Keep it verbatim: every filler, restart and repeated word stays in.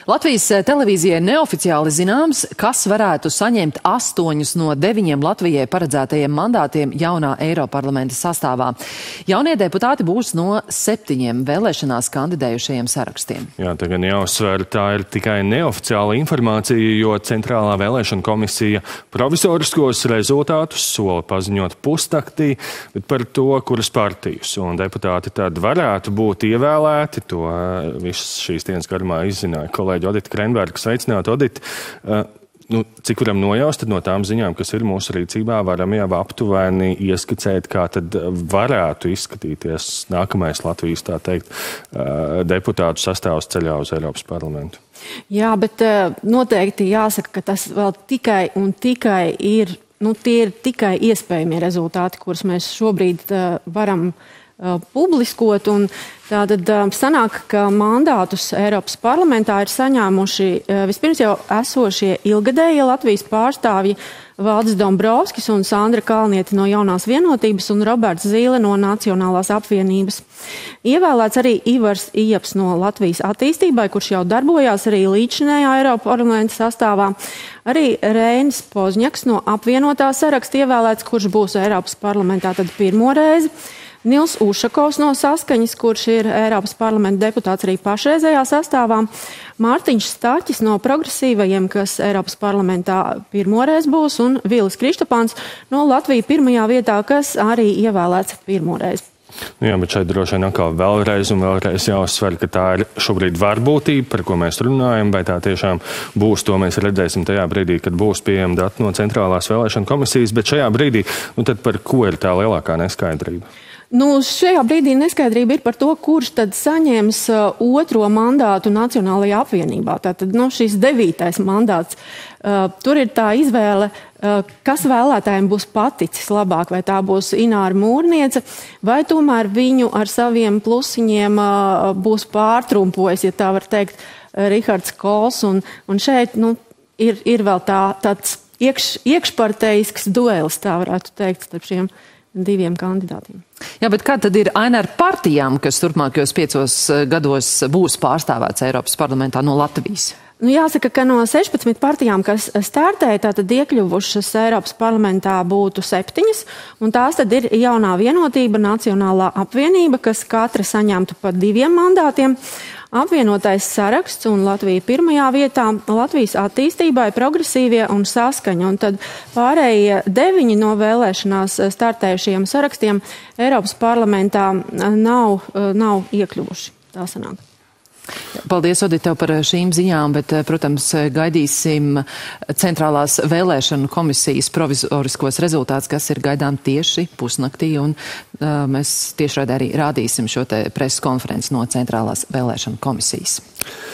Latvijas televīzijai neoficiāli zināms, kas varētu saņemt astoņus no deviņiem Latvijai paredzētajiem mandātiem jaunā Eiroparlamenta sastāvā. Jaunie deputāti būs no septiņiem vēlēšanās kandidējušajiem sarakstiem. Jā, te gan jāuzsver, tā ir tikai neoficiāla informācija, jo Centrālā vēlēšana komisija provizoriskos rezultātus sola paziņot pustaktī, bet par to, kuras partijas un deputāti tad varētu būt ievēlēti, to visas šīs dienas garumā izzināja kolēģi Odita Krenberga. Sveicināt, Odita. Uh, nu, cik varam nojaust no tām ziņām, kas ir mūsu rīcībā, varam jau aptuveni ieskicēt, kā tad varētu izskatīties nākamais Latvijas, tā teikt, uh, deputātu sastāvs ceļā uz Eiropas parlamentu. Jā, bet uh, noteikti jāsaka, ka tas vēl tikai un tikai ir, nu, tie ir tikai iespējamie rezultāti, kurus mēs šobrīd uh, varam uh, publiskot, un tātad uh, sanāk, ka mandātus Eiropas parlamentā ir saņēmuši uh, vispirms jau esošie ilgadējie Latvijas pārstāvji Valdis Dombrovskis un Sandra Kalniete no Jaunās vienotības un Roberts Zīle no Nacionālās apvienības. Ievēlēts arī Ivars Ieps no Latvijas attīstībai, kurš jau darbojās arī līdzinējā Eiropas parlamenta sastāvā. Arī Reinis Pozņaks no apvienotā saraksta ievēlēts, kurš būs Eiropas parlamentā tad pirmo reizi. Nils Ušakovs no Saskaņas, kurš ir Eiropas parlamenta deputāts arī pašreizējā sastāvā. Mārtiņš Staķis no Progresīvajiem, kas Eiropas parlamentā pirmoreiz būs, un Vilis Kristopāns no Latvijas pirmajā vietā, kas arī ievēlēts pirmoreiz. Nu jā, bet šeit droši vien atkal vēlreiz un vēlreiz jāuzsver, ka tā ir šobrīd varbūtība, par ko mēs runājam, vai tā tiešām būs, to mēs redzēsim tajā brīdī, kad būs pieejami dati no Centrālās vēlēšana komisijas, bet šajā brīdī, nu tad par ko ir tā lielākā neskaidrība? Nu, šajā brīdī neskaidrība ir par to, kurš tad saņems uh, otro mandātu Nacionālajā apvienībā. Tātad, nu, šis devītais mandāts. Uh, tur ir tā izvēle, uh, kas vēlētājiem būs paticis labāk, vai tā būs Ināra Mūrniece, vai tomēr viņu ar saviem plusiņiem uh, būs pārtrumpojis, ja tā var teikt, Rihards Kols. Un, un šeit, nu, ir, ir vēl tā, tāds iekš, iekšparteisks duelis, tā varētu teikt, starp šiem diviem kandidātiem. Jā, bet kā tad ir aina ar partijām, kas turpmākajos piecos gados būs pārstāvēts Eiropas parlamentā no Latvijas? Nu, jāsaka, ka no sešpadsmit partijām, kas startēja, tātad iekļuvušas Eiropas parlamentā būtu septiņas, un tās tad ir Jaunā vienotība, Nacionālā apvienība, kas katra saņemtu pa diviem mandātiem, apvienotais saraksts un Latvija pirmajā vietā, Latvijas attīstībai, Progresīvie un Saskaņa, un tad pārējie deviņi no vēlēšanās startējušiem sarakstiem Eiropas parlamentā nav, nav iekļuvuši. Tā sanāk. Paldies, Odita, par šīm ziņām, bet, protams, gaidīsim Centrālās vēlēšanu komisijas provizoriskos rezultātus, kas ir gaidām tieši pusnaktī, un uh, mēs tiešraidē arī rādīsim šo te preses konferenci no Centrālās vēlēšanu komisijas.